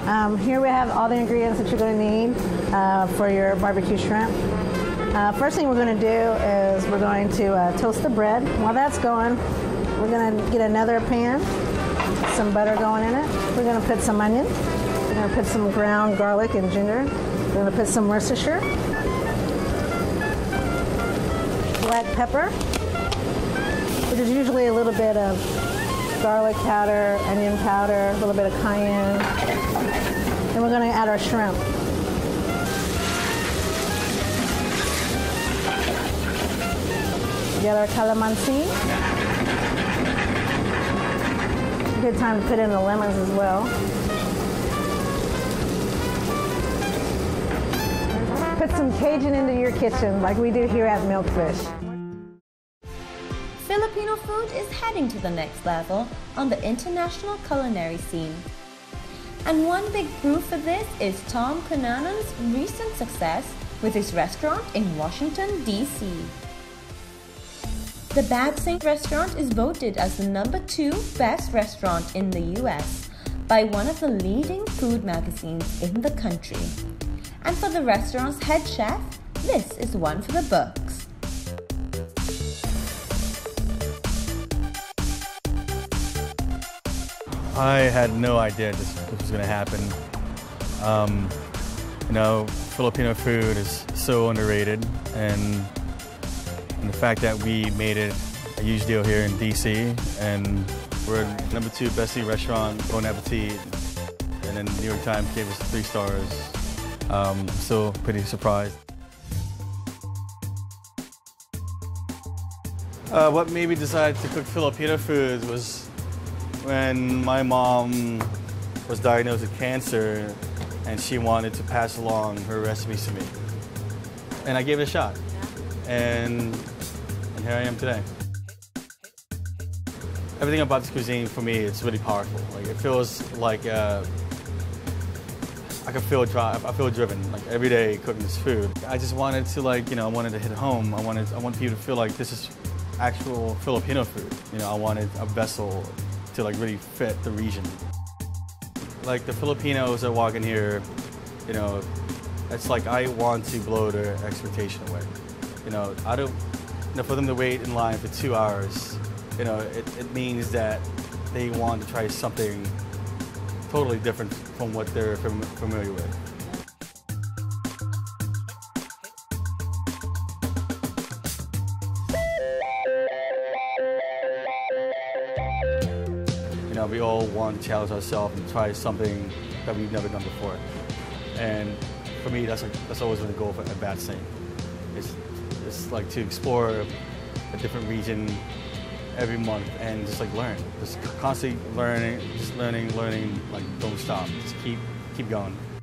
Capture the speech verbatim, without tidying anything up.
Um, here we have all the ingredients that you're going to need uh, for your barbecue shrimp. Uh, first thing we're going to do is we're going to uh, toast the bread. While that's going, we're going to get another pan, some butter going in it. We're going to put some onion. We're going to put some ground garlic and ginger. We're going to put some Worcestershire, black pepper, which is usually a little bit of garlic powder, onion powder, a little bit of cayenne. Then we're going to add our shrimp. Get our calamansi. Good time to put in the lemons as well. Put some Cajun into your kitchen like we do here at Milkfish. Filipino food is heading to the next level on the international culinary scene. And one big proof for this is Tom Conanon's recent success with his restaurant in Washington, D C The Bad Saint restaurant is voted as the number two best restaurant in the U S by one of the leading food magazines in the country. And for the restaurant's head chef, this is one for the books. I had no idea this, this was going to happen. Um, you know, Filipino food is so underrated, and, and the fact that we made it a huge deal here in D C, and we're number two best eating restaurant, Bon Appetit, and then the New York Times gave us three stars. Um, still pretty surprised. Uh, what made me decide to cook Filipino food was when my mom was diagnosed with cancer and she wanted to pass along her recipes to me. And I gave it a shot. And, and here I am today. Everything about this cuisine, for me, it's really powerful. Like, it feels like uh, I can feel drive. I feel driven, like every day cooking this food. I just wanted to, like, you know, I wanted to hit home. I wanted, I want people to feel like this is actual Filipino food. You know, I wanted a vessel to like really fit the region. Like the Filipinos that walk in here, you know, it's like I want to blow their expectation away. You know, I don't, you know, for them to wait in line for two hours, you know, it, it means that they want to try something totally different from what they're fam familiar with. You know, we all want to challenge ourselves and try something that we've never done before. And for me, that's like, that's always been the goal for a Bad Saint. It's, it's like to explore a different region every month and just like learn. Just constantly learning, just learning, learning, like don't stop. Just keep, keep going.